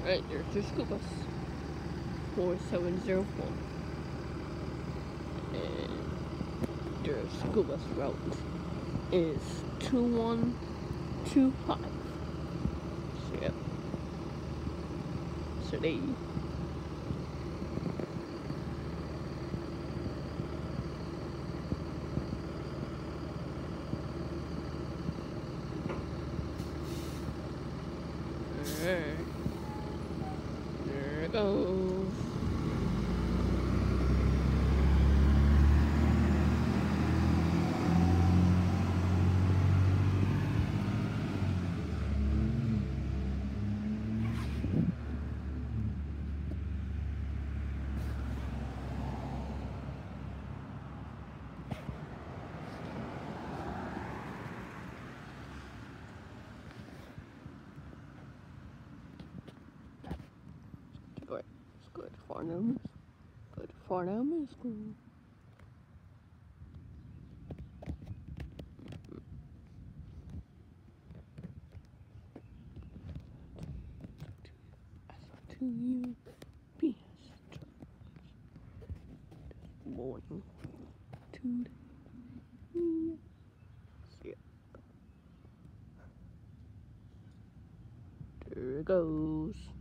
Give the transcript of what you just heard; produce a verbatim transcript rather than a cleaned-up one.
Alright, there's your school bus. four seven zero four. And their school bus route is two one two five. So, yep. So they There it goes. Good. It's good for them. Good for them in school. To you, P S morning to me. See ya. There it goes.